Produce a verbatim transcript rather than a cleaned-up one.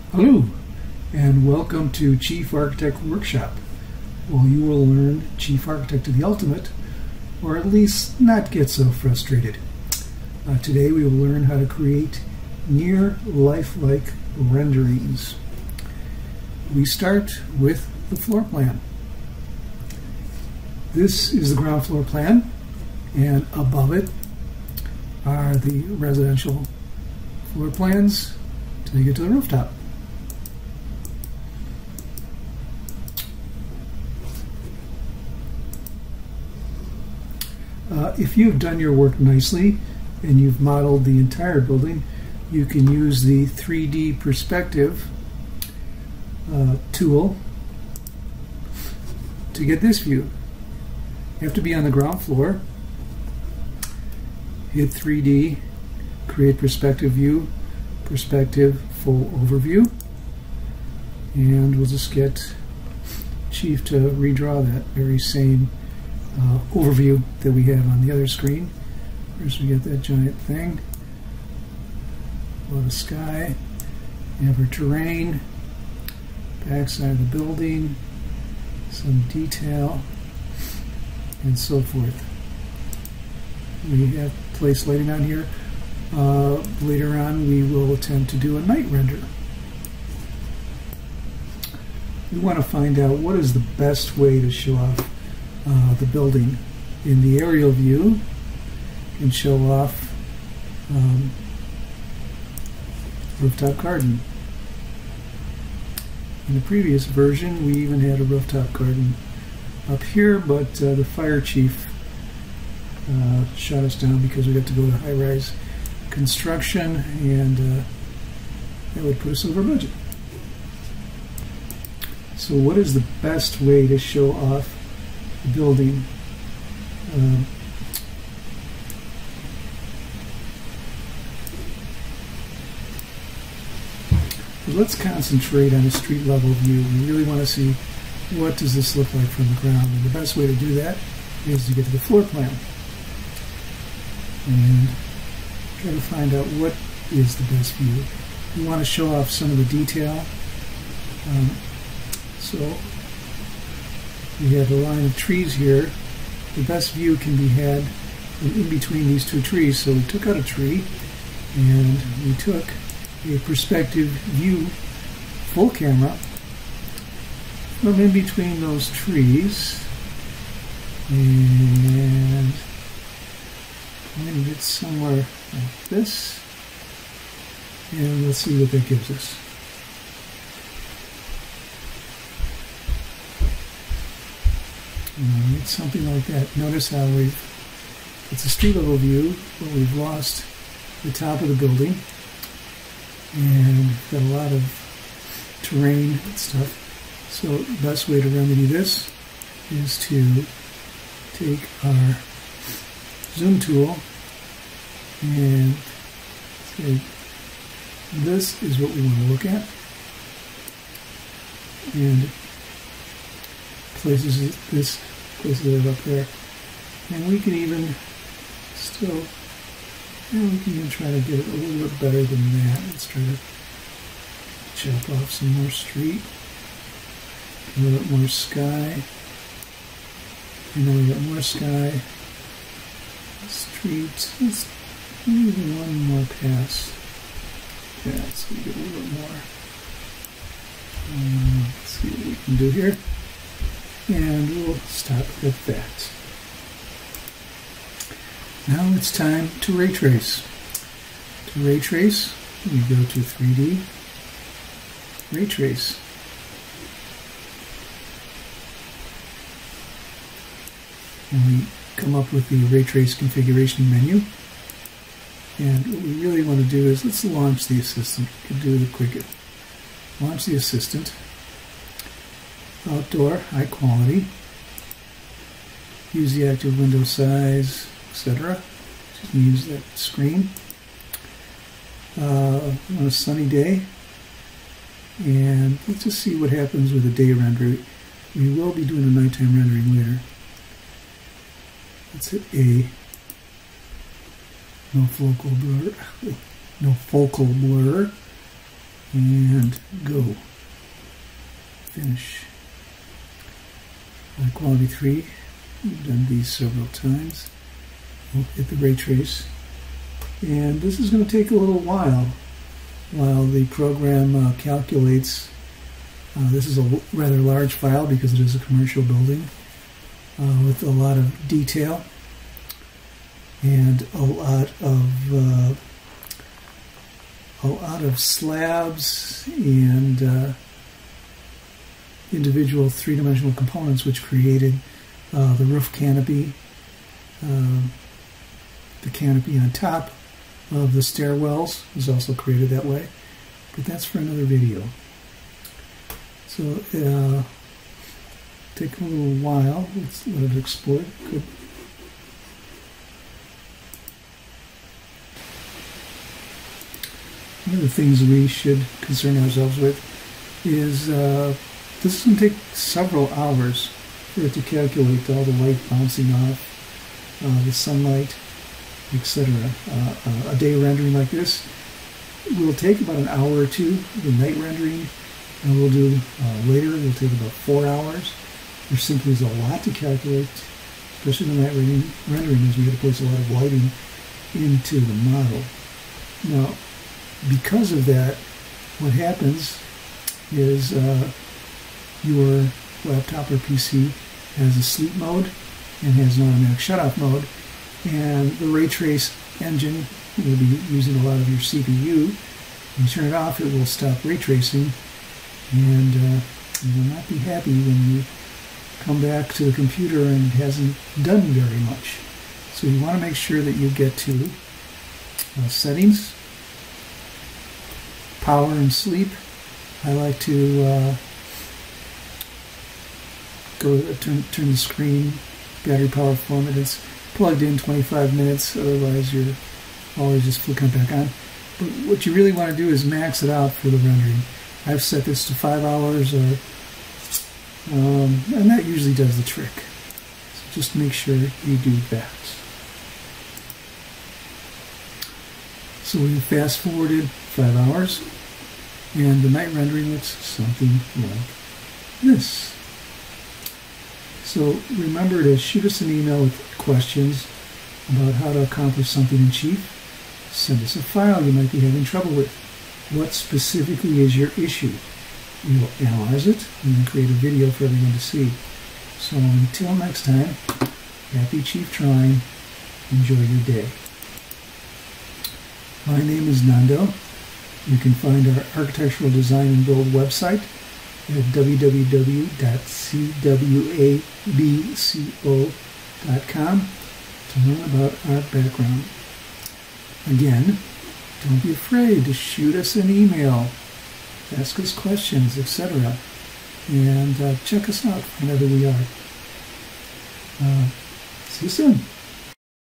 Hello, and welcome to Chief Architect Workshop. Well, you will learn Chief Architect of the Ultimate, or at least not get so frustrated. Uh, today we will learn how to create near lifelike renderings. We start with the floor plan. This is the ground floor plan, and above it are the residential floor plans until you get to the rooftop. Uh, if you've done your work nicely and you've modeled the entire building, you can use the three D perspective uh, tool to get this view. You have to be on the ground floor, hit three D, create perspective view, perspective full overview, and we'll just get Chief to redraw that very same Uh, overview that we have on the other screen. First we get that giant thing, below the sky, we have our terrain, backside of the building, some detail, and so forth. We have place lighting on here. Uh, later on we will attempt to do a night render. We want to find out what is the best way to show off Uh, the building. In the aerial view, and show off um, rooftop garden. In the previous version, we even had a rooftop garden up here, but uh, the fire chief uh, shot us down because we got to go to high-rise construction, and uh, that would put us over budget. So, what is the best way to show off the building? Um, let's concentrate on a street level view. We really want to see what does this look like from the ground, and the best way to do that is to get to the floor plan and try to find out what is the best view. We want to show off some of the detail. Um, so we have a line of trees here. The best view can be had in between these two trees. So we took out a tree and we took a perspective view, full camera, from in between those trees and pointed it somewhere like this. And let's see what that gives us. Alright, something like that. Notice how we've, it's a street level view, but we've lost the top of the building, and got a lot of terrain and stuff. So the best way to remedy this is to take our zoom tool and say, this is what we want to look at, and places this places it up there, and we can even still, you know, we can even try to get it a little bit better than that. Let's try to chop off some more street, a little bit more sky, and then we got more sky, street. Let's maybe one more pass. Yeah, so we get a little bit more. Um, let's see what we can do here. And we'll stop at that. Now it's time to ray trace. To ray trace, we go to three D, ray trace. And we come up with the ray trace configuration menu. And what we really want to do is, let's launch the assistant. We can do the quicker. Launch the assistant. Outdoor, high quality, use the active window size, et cetera. Just use that screen. Uh, on a sunny day, and let's just see what happens with a day render. We will be doing a nighttime rendering later. Let's hit A. No focal blur. No focal blur. and go. Finish. Uh, quality three, we've done these several times. We'll hit the ray trace. And this is going to take a little while while the program uh, calculates. Uh, this is a rather large file because it is a commercial building uh, with a lot of detail and a lot of uh, a lot of slabs and uh, individual three-dimensional components which created uh, the roof canopy, uh, the canopy on top of the stairwells is also created that way, but that's for another video. So uh, take a little while. Let's let it explode. Good. One of the things we should concern ourselves with is uh, this is going to take several hours for it to calculate all the light bouncing off, uh, the sunlight, et cetera. Uh, uh, a day rendering like this will take about an hour or two. The night rendering, and we'll do uh, later, will take about four hours. There simply is a lot to calculate, especially the night rendering, rendering as we have to place a lot of lighting into the model. Now, because of that, what happens is uh, your laptop or P C has a sleep mode and has an automatic shutoff mode, and the ray trace engine will be using a lot of your C P U. When you turn it off, it will stop ray tracing, and uh, you will not be happy when you come back to the computer and it hasn't done very much. So you want to make sure that you get to uh, settings, power and sleep. I like to uh, go turn, turn the screen, battery power four minutes, plugged in twenty-five minutes, otherwise you're always just flicking it back on. But what you really want to do is max it out for the rendering. I've set this to five hours, or, um, and that usually does the trick. So just make sure you do that. So we fast forwarded five hours, and the night rendering looks something like this. So remember to shoot us an email with questions about how to accomplish something in Chief. Send us a file you might be having trouble with. What specifically is your issue? We will analyze it and then create a video for everyone to see. So until next time, happy Chief trying. Enjoy your day. My name is Nando. You can find our architectural design and build website at w w w dot c w a b c o dot com to learn about our background. Again, don't be afraid to shoot us an email, ask us questions, et cetera. And uh, check us out whenever we are. Uh, see you soon.